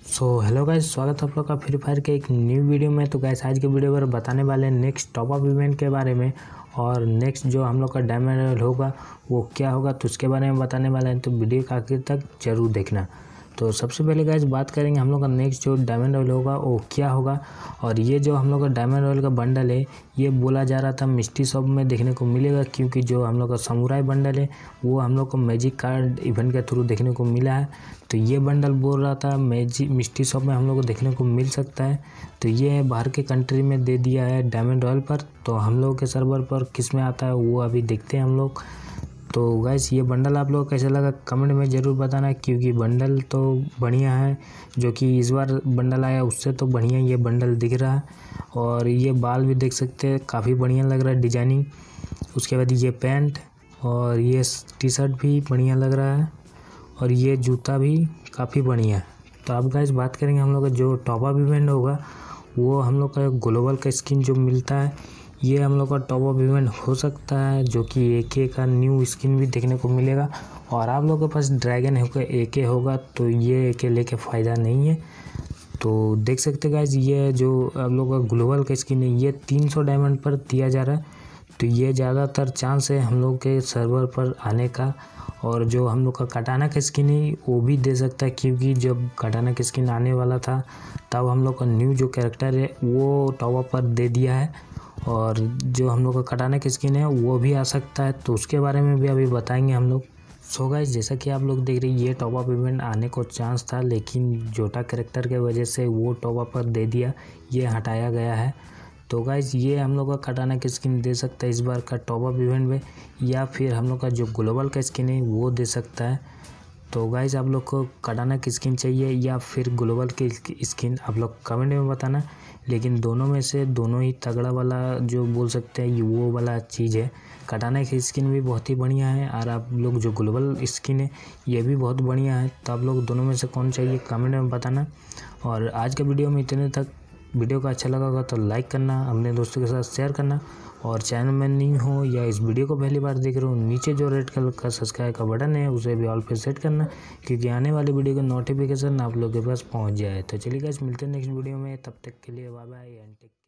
Hello guys, स्वागत है आप लोग का फ्री फायर के एक न्यू वीडियो में। तो गाइस आज के वीडियो पर बताने वाले हैं नेक्स्ट टॉप अप इवेंट के बारे में, और नेक्स्ट जो हम लोग का डायमंड रॉयल होगा वो क्या होगा तो उसके बारे में बताने वाले हैं। तो वीडियो का आखिर तक जरूर देखना। तो सबसे पहले गाइस बात करेंगे हम लोग का नेक्स्ट जो डायमंड रॉयल होगा वो क्या होगा। और ये जो हम लोग का डायमंड रॉयल का बंडल है ये बोला जा रहा था मिस्ट्री शॉप में देखने को मिलेगा, क्योंकि जो हम लोग का समुराई बंडल है वो हम लोग को मैजिक कार्ड इवेंट के थ्रू देखने को मिला है। तो ये बंडल बोल रहा था मिस्ट्री शॉप में हम लोग को देखने को मिल सकता है। तो ये बाहर के कंट्री में दे दिया है डायमंड रॉयल पर। तो हम लोग के सर्वर पर किस में आता है वो अभी देखते हैं हम लोग। तो गाइस ये बंडल आप लोग को कैसा लगा कमेंट में ज़रूर बताना, क्योंकि बंडल तो बढ़िया है। जो कि इस बार बंडल आया उससे तो बढ़िया ये बंडल दिख रहा है। और ये बाल भी देख सकते हैं, काफ़ी बढ़िया लग रहा है डिजाइनिंग। उसके बाद ये पैंट और ये टी शर्ट भी बढ़िया लग रहा है, और ये जूता भी काफ़ी बढ़िया है। तो अब गाइस बात करेंगे हम लोग का जो टॉप अप इवेंट होगा वो हम लोग का ग्लोबल का स्किन जो मिलता है ये हम लोग का टॉप अप इवेंट हो सकता है, जो कि AK का न्यू स्किन भी देखने को मिलेगा। और आप लोगों के पास ड्रैगन होगा AK होगा तो ये AK लेके फ़ायदा नहीं है। तो देख सकते गाइस ये जो आप लोग का ग्लोबल का स्किन है ये 300 डायमंड पर दिया जा रहा है। तो ये ज़्यादातर चांस है हम लोग के सर्वर पर आने का। और जो हम लोग का कटाना का स्किन है वो भी दे सकता है, क्योंकि जब कटाना का स्किन आने वाला था तब हम लोग का न्यू जो कैरेक्टर है वो टॉप अप पर दे दिया है। और जो हम लोग का कटाना की स्किन है वो भी आ सकता है, तो उसके बारे में भी अभी बताएंगे हम लोग। सो गाइस जैसा कि आप लोग देख रहे हैं ये टॉप अप इवेंट आने को चांस था, लेकिन जोटा कैरेक्टर के वजह से वो टॉप अप पर दे दिया, ये हटाया गया है। तो गाइस ये हम लोग का कटाना की स्किन दे सकता है इस बार का टॉप अप इवेंट में, या फिर हम लोग का जो ग्लोबल का स्किन है वो दे सकता है। तो गाइस आप लोग को कटाना की स्किन चाहिए या फिर ग्लोबल की स्किन, आप लोग कमेंट में बताना। लेकिन दोनों में से दोनों ही तगड़ा वाला जो बोल सकते हैं ये वो वाला चीज़ है। कटाना की स्किन भी बहुत ही बढ़िया है, और आप लोग जो ग्लोबल स्किन है ये भी बहुत बढ़िया है। तो आप लोग दोनों में से कौन चाहिए कमेंट में बताना। और आज के वीडियो में इतने तक। वीडियो का अच्छा लगा होगा तो लाइक करना, अपने दोस्तों के साथ शेयर करना। और चैनल में नहीं हो या इस वीडियो को पहली बार देख रहे हो, नीचे जो रेड कलर का सब्सक्राइब का बटन है उसे भी ऑल पे सेट करना, क्योंकि आने वाली वीडियो का नोटिफिकेशन आप लोग के पास पहुंच जाए। तो चलिए गाइस मिलते हैं नेक्स्ट वीडियो में, तब तक के लिए बाय बाय एंड टेक।